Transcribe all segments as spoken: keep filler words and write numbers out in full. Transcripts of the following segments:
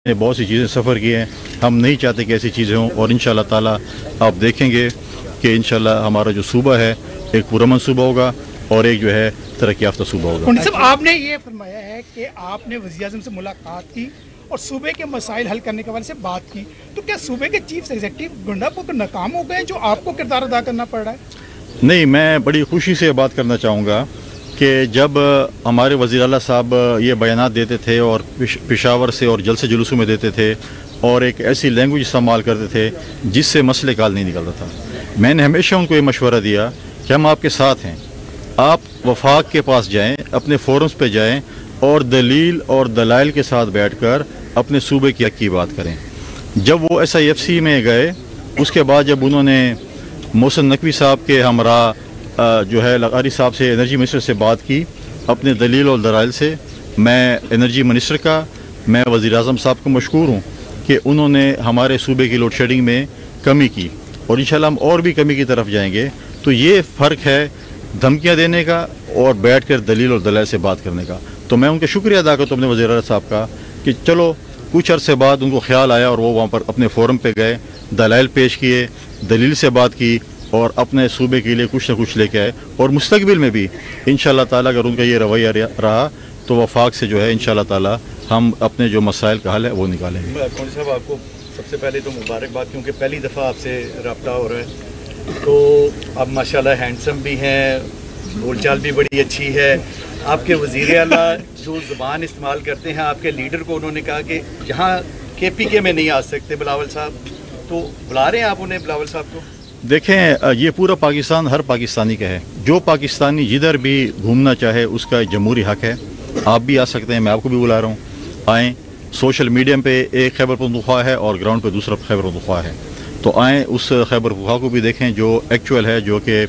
بہت سی چیزیں سفر کی ہیں، ہم نہیں چاہتے کہ ایسی چیزیں ہوں، اور انشاءاللہ تعالی آپ دیکھیں گے کہ انشاءاللہ ہمارا جو صوبہ ہے ایک پرامن صوبہ ہوگا اور ایک جو ہے ترقی یافتہ صوبہ ہوگا۔ کونڈی صاحب، آپ نے یہ فرمایا ہے کہ آپ نے وزیر اعظم سے ملاقات کی اور صوبے کے مسائل حل کرنے کے حوالے سے بات کی، تو کیا صوبے کے چیف ایگزیکٹو گنڈا پور ناکام ہو گئے جو آپ کو کردار ادا کرنا پڑ رہا ہے؟ نہیں، میں بڑی خوشی سے بات کرنا چاہوں گا کہ جب ہمارے وزیر اعلیٰ صاحب یہ بیانات دیتے تھے اور پشاور سے اور جلسے جلوسوں میں دیتے تھے اور ایک ایسی لینگویج استعمال کرتے تھے جس سے مسئلے کا حل نہیں نکلتا تھا، میں نے ہمیشہ ان کو یہ مشورہ دیا کہ ہم آپ کے ساتھ ہیں، آپ وفاق کے پاس جائیں، اپنے فورمز پہ جائیں اور دلیل اور دلائل کے ساتھ بیٹھ کر اپنے صوبے کی حق کی بات کریں۔ جب وہ ایس آئی ایف سی میں گئے، اس کے بعد جب انہوں نے محسن نقوی صاحب کے ہمراہ جو ہے لغاری صاحب سے، انرجی منسٹر سے بات کی اپنے دلیل اور دلائل سے، میں انرجی منسٹر کا، میں وزیر اعظم صاحب کو مشکور ہوں کہ انہوں نے ہمارے صوبے کی لوڈ شیڈنگ میں کمی کی، اور انشاءاللہ ہم اور بھی کمی کی طرف جائیں گے۔ تو یہ فرق ہے دھمکیاں دینے کا اور بیٹھ کر دلیل اور دلائل سے بات کرنے کا۔ تو میں ان کا شکریہ ادا کرتا ہوں اپنے وزیر اعظم صاحب کا کہ چلو کچھ عرصے بعد ان کو خیال آیا اور وہ وہاں پر اپنے فورم پہ گئے، دلائل پیش کیے، دلیل سے بات کی اور اپنے صوبے کے لیے کچھ نہ کچھ لے کے آئے، اور مستقبل میں بھی انشاءاللہ تعالیٰ اگر ان کا یہ رویہ رہا تو وفاق سے جو ہے انشاءاللہ تعالیٰ ہم اپنے جو مسائل کا حل ہے وہ نکالیں گے۔ کونڈی صاحب، آپ کو سب سے پہلے تو مبارکباد، کیونکہ پہلی دفعہ آپ سے رابطہ ہو رہا ہے، تو آپ ماشاءاللہ ہینڈسم بھی ہیں، بول چال بھی بڑی اچھی ہے۔ آپ کے وزیر اعلیٰ جو زبان استعمال کرتے ہیں، آپ کے لیڈر کو انہوں نے کہا کہ جہاں کے پی کے میں نہیں آ سکتے بلاول صاحب، تو بلا رہے ہیں آپ انہیں بلاول صاحب کو؟ دیکھیں، یہ پورا پاکستان ہر پاکستانی کا ہے، جو پاکستانی جدھر بھی گھومنا چاہے اس کا جمہوری حق ہے، آپ بھی آ سکتے ہیں، میں آپ کو بھی بلا رہا ہوں، آئیں۔ سوشل میڈیا پہ ایک خیبر پختونخوا ہے اور گراؤنڈ پہ دوسرا خیبر پختونخوا ہے، تو آئیں اس خیبر پختونخوا کو بھی دیکھیں جو ایکچوئل ہے، جو کہ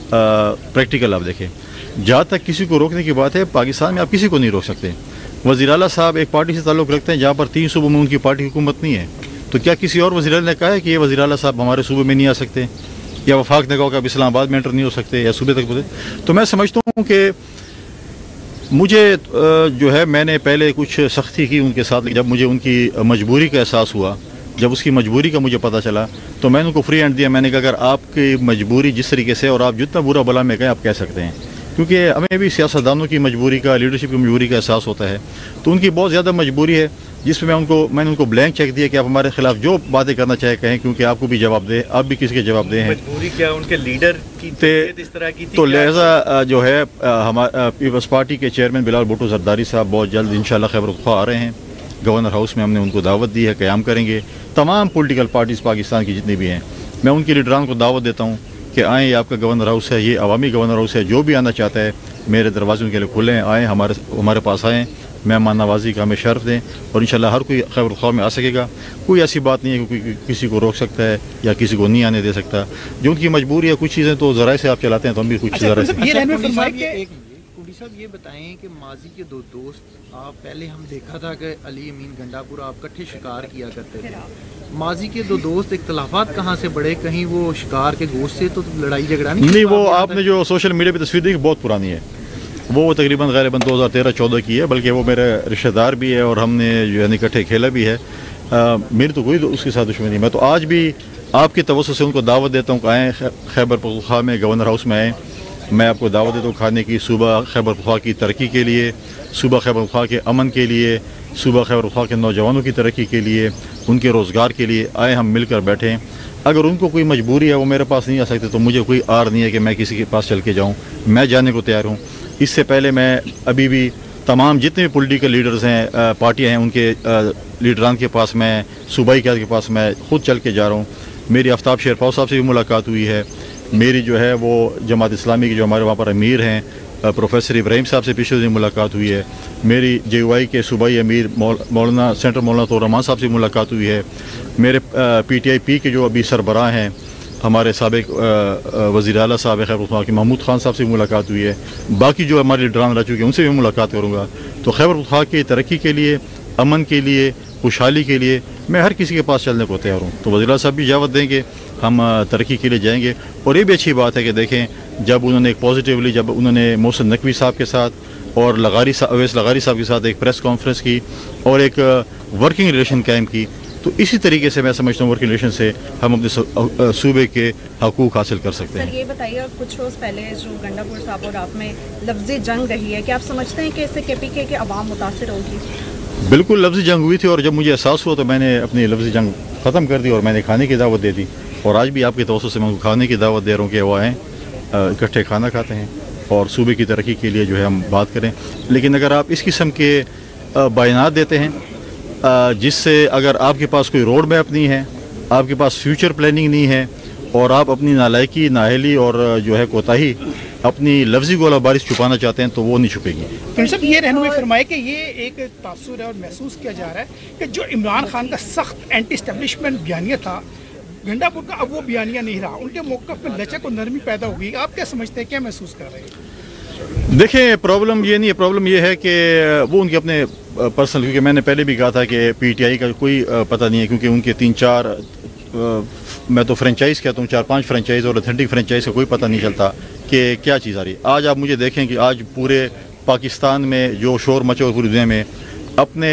پریکٹیکل آپ دیکھیں۔ جہاں تک کسی کو روکنے کی بات ہے، پاکستان میں آپ کسی کو نہیں روک سکتے۔ وزیر اعلیٰ صاحب ایک پارٹی سے تعلق رکھتے ہیں جہاں پر تین صوبوں میں ان کی پارٹی حکومت نہیں ہے، تو کیا کسی اور وزیر اعلیٰ نے کہا ہے کہ یہ وزیر اعلیٰ صاحب ہمارے صوبے میں نہیں آ سکتے، یا وفاق نے کہا کہ اب اسلام آباد میں انٹر نہیں ہو سکتے یا صوبے تک پہنچے؟ تو میں سمجھتا ہوں کہ مجھے جو ہے، میں نے پہلے کچھ سختی کی ان کے ساتھ، جب مجھے ان کی مجبوری کا احساس ہوا، جب اس کی مجبوری کا مجھے پتہ چلا تو میں نے ان کو فری ہینڈ دیا۔ میں نے کہا اگر آپ کی مجبوری جس طریقے سے، اور آپ جتنا برا بلا میں کہیں آپ کہہ سکتے ہیں، کیونکہ ہمیں بھی سیاستدانوں کی مجبوری کا، لیڈرشپ کی مجبوری کا احساس ہوتا ہے، تو ان کی بہت زیادہ مجبوری ہے جس میں ان کو میں نے ان کو بلینک چیک دیا کہ آپ ہمارے خلاف جو باتیں کرنا چاہے کہیں، کیونکہ آپ کو بھی جواب دے، آپ بھی کسی کے جواب دے ہیں۔ مجبوری کیا ان کے لیڈر کی اس طرح کی تھی؟ تو لہذا جو ہے ہمارے پیپلز پارٹی کے چیئرمین بلال بھٹو زرداری صاحب بہت جلد انشاءاللہ خیبر پختونخوا آ رہے ہیں، گورنر ہاؤس میں ہم نے ان کو دعوت دی ہے، قیام کریں گے۔ تمام پولیٹیکل پارٹیز پاکستان کی جتنی بھی ہیں، میں ان کے لیڈران کو دعوت دیتا ہوں کہ آئیں، یہ آپ کا گورنر ہاؤس ہے، یہ عوامی گورنر ہاؤس ہے، جو بھی آنا چاہتا ہے میرے دروازے ان کے لیے کھلے ہیں، آئیں ہمارے ہمارے پاس آئیں، مہمان نوازی کا ہمیں شرف دیں، اور انشاءاللہ ہر کوئی خیبر پختونخوا میں آ سکے گا۔ کوئی ایسی بات نہیں ہے کہ کوئی کسی کو روک سکتا ہے یا کسی کو نہیں آنے دے سکتا، جو ان کی مجبوری ہے۔ کچھ چیزیں تو ذرائع سے آپ چلاتے ہیں، تو ہم بھی کچھ ذرائع سے۔ کونڈی صاحب یہ بتائیں کہ ماضی کے دو دوست آپ، پہلے ہم دیکھا تھا کہ علی امین گنڈا پور آپ کٹھے شکار کیا کرتے تھے، ماضی کے دو دوست اختلافات کہاں سے بڑھے؟ کہیں وہ شکار کے گوشت سے تو لڑائی جھگڑا نہیں؟ نہیں، وہ آپ نے جو سوشل میڈیا پہ تصویر دیکھی بہت پرانی ہے، وہ تقریباً غالباً دو ہزار تیرہ چودہ کی ہے، بلکہ وہ میرے رشتہ دار بھی ہے اور ہم نے جو ہے اکٹھے کھیلا بھی ہے۔ میری تو کوئی اس کے ساتھ دشمنی نہیں، میں تو آج بھی آپ کی توسط سے ان کو دعوت دیتا ہوں کہ آئیں خیبر پختونخوا میں گورنر ہاؤس میں آئیں، میں آپ کو دعوت دیتا ہوں کھانے کی، صوبہ خیبر پختونخوا کی ترقی کے لیے، صوبہ خیبر پختونخوا کے امن کے لیے، صوبہ خیبر پختونخوا کے نوجوانوں کی ترقی کے لیے، ان کے روزگار کے لیے آئیں، ہم مل کر بیٹھیں۔ اگر ان کو کوئی مجبوری ہے وہ میرے پاس نہیں آ سکتے تو مجھے کوئی آر نہیں ہے کہ میں کسی کے پاس چل کے جاؤں، میں جانے کو تیار ہوں۔ اس سے پہلے میں ابھی بھی تمام جتنے بھی پولیٹیکل لیڈرز ہیں، پارٹیاں ہیں، ان کے لیڈران کے پاس میں، صوبائی قیادت کے پاس میں خود چل کے جا رہا ہوں۔ میری آفتاب شیرپاؤ صاحب سے بھی ملاقات ہوئی ہے، میری جو ہے وہ جماعت اسلامی کے جو ہمارے وہاں پر امیر ہیں پروفیسر ابراہیم صاحب سے پچھلے دن ملاقات ہوئی ہے، میری جے یو آئی کے صوبائی امیر مولانا سینٹر مولانا طور رحمان صاحب سے ملاقات ہوئی ہے، میرے پی ٹی آئی پی کے جو ابھی سربراہ ہیں ہمارے سابق وزیر اعلیٰ صاحب خیبر پختونخوا کے محمود خان صاحب سے ملاقات ہوئی ہے، باقی جو ہمارے لیڈران رہ چکے ہیں ان سے بھی ملاقات کروں گا۔ تو خیبر پختونخوا کی ترقی کے لیے، امن کے لیے، خوشحالی کے لیے میں ہر کسی کے پاس چلنے کو تیار ہوں۔ تو وزیر اعلیٰ صاحب بھی اجازت دیں گے، ہم ترقی کے لیے جائیں گے۔ اور یہ بھی اچھی بات ہے کہ دیکھیں جب انہوں نے ایک پازیٹیولی جب انہوں نے محسن نقوی صاحب کے ساتھ اور لغاری صاحب اویس لغاری صاحب کے ساتھ ایک پریس کانفرنس کی اور ایک वर्किंग रिलेशन कायम की। तो इसी तरीके से मैं समझता हूँ वर्किंग रिलेशन से हम अपने सूबे के हकूक़ हासिल कर सकते हैं। सर ये बताइए, कुछ रोज़ पहले जो गंडापुर साहब और आप में लफ्ज़ी जंग रही है, क्या आप समझते हैं कि इससे के पी के की आवाम मुतासर होगी? बिल्कुल लफ्ज़ी जंग हुई थी, और जब मुझे एहसास हुआ तो मैंने अपनी लफ्ज़ी जंग ख़त्म कर दी और मैंने खाने की दावत दे दी। और आज भी आपके तवज्जो से मैं उनको खाने की दावत दे रहा हूँ कि वो आएँ, इकट्ठे खाना खाते हैं और सूबे की तरक्की के लिए जो है हम बात करें। लेकिन अगर आप इस किस्म के बयानात देते हैं जिससे अगर आपके पास कोई रोड मैप नहीं है, आपके पास फ्यूचर प्लानिंग नहीं है, और आप अपनी नालायकी, नाअहली और जो है कोताही अपनी लफ्ज़ी गोलाबारी से छुपाना चाहते हैं तो वो नहीं छुपेगी। तो सब ये रहनुमाई फरमाए कि ये एक तासुर है और महसूस किया जा रहा है कि जो इमरान खान का सख्त एंटी एस्टेब्लिशमेंट बयानिया था गंडापुर का, अब वो बयानिया नहीं रहा, उनके मौक़िफ़ में लचक और नरमी पैदा हो गई। आप क्या समझते हैं, क्या महसूस कर रहे हैं? देखें, प्रॉब्लम ये नहीं है, प्रॉब्लम ये है कि वो उनके अपने पर्सनल, क्योंकि मैंने पहले भी कहा था कि पीटीआई का कोई पता नहीं है, क्योंकि उनके तीन चार, मैं तो फ्रेंचाइज़ कहता हूँ, चार पांच फ्रेंचाइज़ और ऑथेंटिक फ्रेंचाइज़ का कोई पता नहीं चलता कि क्या चीज़ आ रही है। आज आप मुझे देखें कि आज पूरे पाकिस्तान में जो शोर मचे और पूरी दुनिया में अपने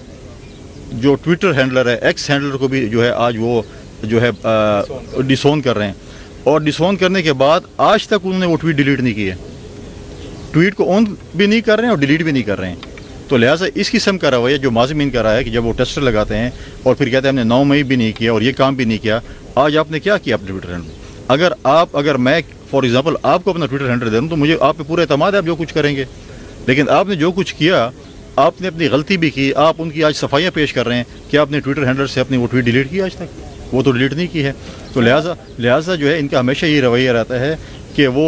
जो ट्विटर हैंडलर है, एक्स हैंडलर को भी जो है आज वो जो है डिसोन कर रहे हैं, और डिसोन करने के बाद आज तक उन्होंने वो ट्वीट डिलीट नहीं की है। ट्वीट को ऑन भी नहीं कर रहे हैं और डिलीट भी नहीं कर रहे हैं। तो लिहाजा इस किस्म का रवैया जो माज़मीन का रहा है कि जब वो टेस्टर लगाते हैं और फिर कहते हैं हमने नौ मई भी नहीं किया और ये काम भी नहीं किया, आज आपने क्या किया अपने ट्विटर हैंडल? अगर आप अगर मैं फॉर एग्जांपल आपको अपना ट्विटर हैंडल दे दूँ तो मुझे आप पे पूरा एतमाद है आप जो कुछ करेंगे, लेकिन आपने जो कुछ किया, आपने अपनी गलती भी की, आप उनकी आज सफाइयाँ पेश कर रहे हैं कि आपने ट्विटर हैंडल से अपनी वो ट्वीट डिलीट की, आज तक वो तो डिलीट नहीं की है। तो लिहाजा लिहाजा जो है इनका हमेशा ये रवैया रहता है कि वो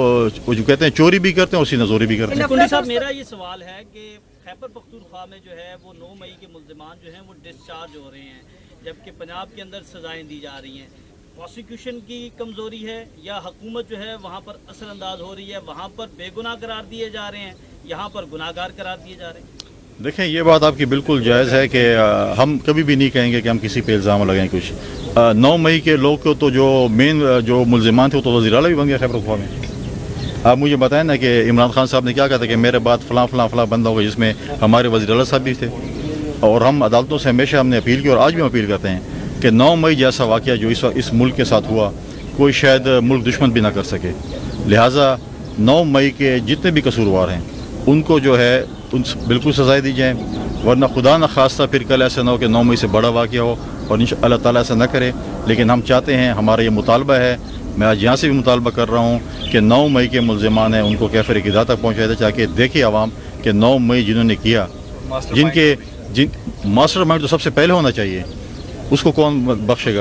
जो कहते हैं चोरी भी करते हैं और सीना जोरी भी करते हैं। कुंडी साहब, मेरा ये सवाल है कि खैबर पख्तूनख्वा में जो है वो नौ मई के मुल्ज़िमान जो हैं वो डिस्चार्ज हो रहे हैं, जबकि पंजाब के अंदर सज़ाएँ दी जा रही हैं। प्रोसिक्यूशन की कमज़ोरी है या हुकूमत जो है वहाँ पर असरअंदाज हो रही है, वहाँ पर बेगुनाह करार दिए जा रहे हैं, यहाँ पर गुनाहगार करार दिए जा रहे हैं? देखें, ये बात आपकी बिल्कुल जायज़ है कि हम कभी भी नहीं कहेंगे कि हम किसी पे इल्ज़ाम लगाएं कुछ। नौ मई के लोग को तो जो मेन जो मुल्ज़िमान थे वो तो वज़ीर आला भी बन गया खैबर पख्तूनख्वा में। आप मुझे बताएं ना कि इमरान खान साहब ने क्या कहा था कि मेरे बाद फ़लाँ फ़लाँ फ़लाँ बंदा होगा, जिसमें हमारे वज़ीर आला साहब भी थे। और हम अदालतों से हमेशा हमने अपील की और आज भी हम अपील करते हैं कि नौ मई जैसा वाक़या जो इस इस मुल्क के साथ हुआ, कोई शायद मुल्क दुश्मन भी ना कर सके। लिहाजा नौ मई के जितने भी कसूरवार हैं उनको जो है उन बिल्कुल सज़ाएँ दी जाएँ, वरना खुदा न खास्ता फिर कल ऐसा ना हो कि नौ मई से बड़ा वाक़या हो, और इंशाअल्लाह अल्लाह ताला ऐसा न करे। लेकिन हम चाहते हैं, हमारा ये मुतालबा है, मैं आज यहाँ से भी मुतालबा कर रहा हूँ कि नौ मई के मुल्ज़िमान हैं उनको कैफ़र क़िदा तक पहुँचाया जाए, ताकि देखे आवाम कि नौ मई जिन्होंने किया, जिनके जिन मास्टर माइंड तो सबसे पहले होना चाहिए, उसको कौन बख्शेगा?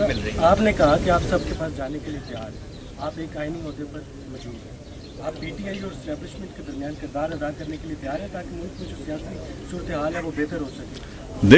आपने कहा कि आप सबके पास जाने के लिए तैयार हैं, आप एक आईनी ओहदे पर मौजूद हैं, आप पीटीआई और एस्टेब्लिशमेंट के दरमियान किरदार अदा करने के लिए तैयार हैं ताकि मुल्क में जो सियासी सूरत हाल है वो बेहतर हो सके?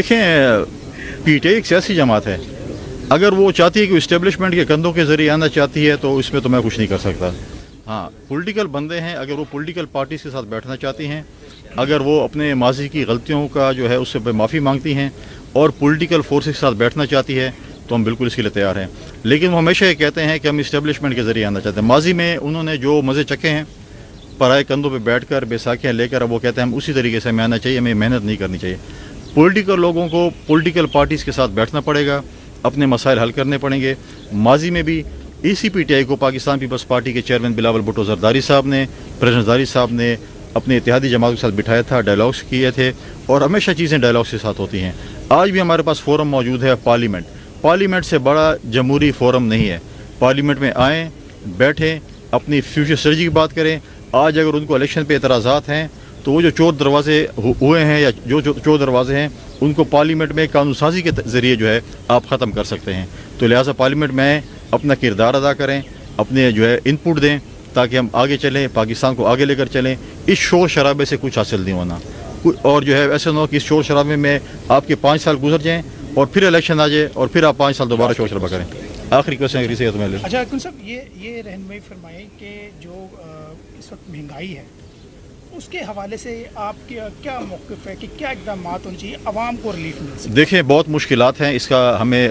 देखें, पीटीआई एक सियासी जमात है, अगर वो चाहती है कि इस्टेब्लिशमेंट के कंधों के ज़रिए आना चाहती है तो इसमें तो मैं कुछ नहीं कर सकता। हाँ, पॉलिटिकल बंदे हैं, अगर वो पॉलिटिकल पार्टीज़ के साथ बैठना चाहती हैं, अगर वो अपने माजी की गलतियों का जो है उससे माफ़ी मांगती हैं और पॉलिटिकल फोर्सेस के साथ बैठना चाहती है तो हम बिल्कुल इसके लिए तैयार हैं। लेकिन वो हमेशा ये कहते हैं कि हम इस्टेब्लिशमेंट के ज़रिए आना चाहते हैं। माजी में उन्होंने जो मज़े चखे हैं पराए कंधों पे बैठकर बैसाखियाँ लेकर, अब वो कहते हैं हम उसी तरीके से हमें आना चाहिए, हमें मेहनत नहीं करनी चाहिए। पॉलिटिकल लोगों को पॉलिटिकल पार्टीज़ के साथ बैठना पड़ेगा, अपने मसाइल हल करने पड़ेंगे। माजी में भी इसी पीटीआई को पाकिस्तान पीपल्स पार्टी के चेयरमैन बिलावल भुट्टो जरदारी साहब ने, प्रेसिडेंट जरदारी साहब ने अपने इत्तेहादी जमात के साथ बिठाया था, डायलॉग्स किए थे, और हमेशा चीज़ें डायलॉग्स के साथ होती हैं। आज भी हमारे पास फोरम मौजूद है, पार्लियामेंट। पार्लियामेंट से बड़ा जमहूरी फोरम नहीं है। पार्लियामेंट में आएँ, बैठें, अपनी फ्यूचर स्ट्रेटजी की बात करें। आज अगर उनको इलेक्शन पे एतराज़ात हैं तो वो जो चोर दरवाजे हुए हैं या जो जो चोर दरवाजे हैं उनको पार्लियामेंट में कानून साजी के ज़रिए जो है आप ख़त्म कर सकते हैं। तो लिहाजा पार्लियामेंट में अपना किरदार अदा करें, अपने जो है इनपुट दें, ताकि हम आगे चलें, पाकिस्तान को आगे लेकर चलें। इस शोर शराबे से कुछ हासिल नहीं होना, और जो है ऐसा ना हो कि इस शोर शराबे में आपके पाँच साल गुजर जाएँ और फिर इलेक्शन आ जाए और फिर आप पाँच साल दोबारा शोर शराबा करें। आखिरी क्वेश्चन अगर इसे तुम्हें ले। अच्छा कुन साहब, ये ये रहनुमाई फरमाएं कि जो इस वक्त महंगाई है उसके हवाले से आपके क्या मौक़िफ़ है कि क्या इक़दाम होने चाहिए आवाम को रिलीफ मिल सके? देखिए, बहुत मुश्किलात हैं, इसका हमें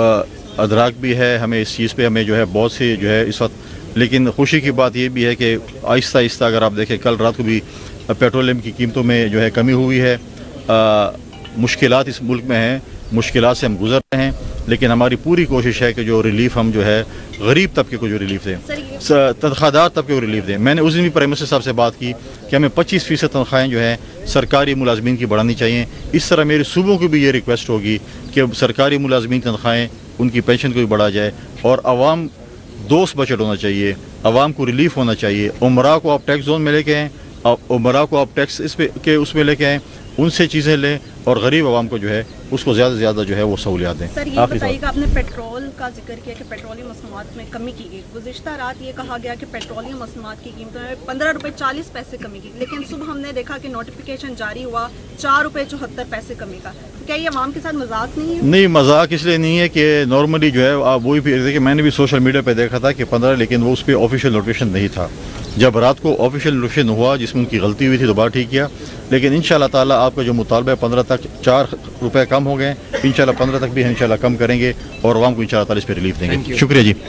अदराक भी है, हमें इस चीज़ पे हमें जो है बहुत सी जो है इस वक्त, लेकिन खुशी की बात ये भी है कि आहिस्ता आहिस्ता अगर आप देखें, कल रात को भी पेट्रोलियम की कीमतों में जो है कमी हुई है। मुश्किलात इस मुल्क में हैं, मुश्किलात से हम गुजर रहे हैं, लेकिन हमारी पूरी कोशिश है कि जो रिलीफ हम जो है गरीब तबके को जो रिलीफ दें, तनख्वाहदार तबके को रिलीफ दें। मैंने उस दिन भी प्राइम मिनिस्टर साहब से बात की कि हमें पच्चीस फ़ीसद तनख्वाहें जो है सरकारी मुलाजमीन की बढ़ानी चाहिए। इस तरह मेरे सूबों को भी ये रिक्वेस्ट होगी कि सरकारी मुलाजमीन की तनख्वाहें, उनकी पेंशन को भी बढ़ा जाए, और आवाम दोस्त बजट होना चाहिए, आवाम को रिलीफ होना चाहिए। उमरा को आप टैक्स जोन में लेके आएँ, उमरा को आप टैक्स इस पे के उसमें लेके आएँ, उनसे चीज़ें लें, और गरीब आवाम को जो है उसको ज़्यादा से ज़्यादा जो है वो सहूलियात दें। सर ये बताइएगा, आपने पेट्रोल का जिक्र किया कि पेट्रोलियम मसनूआत में कमी की गई। गुज़िश्ता रात ये कहा गया कि पेट्रोलियम मसनूआत की कीमतों में पंद्रह रुपये चालीस पैसे कमी की, लेकिन सुबह हमने देखा कि नोटिफिकेशन जारी हुआ चार रुपये चौहत्तर पैसे कमी का। तो क्या ये आवाम के साथ मजाक नहीं है? नहीं, मजाक इसलिए नहीं है कि नॉर्मली जो है आप वही भी देखिए, मैंने भी सोशल मीडिया पर देखा था कि पंद्रह, लेकिन वो उस पर ऑफिशियल नोटिफिकेशन नहीं था। जब रात को ऑफिशियल नोटिफिकेशन हुआ जिसमें उनकी गलती हुई थी, दोबारा ठीक किया, लेकिन इंशाल्लाह ताला आपका जो मुतालबा है पंद्रह तक चार रुपए कम हो गए, इंशाल्लाह पंद्रह तक भी इंशाल्लाह कम करेंगे और आवाम को इंशाल्लाह ताला इस पर रिलीफ देंगे। शुक्रिया जी।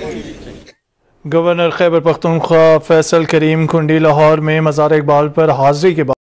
गवर्नर खैबर पख्तूनख्वा फैसल करीम कुंडी लाहौर में मज़ार इकबाल पर हाजिरी के बाद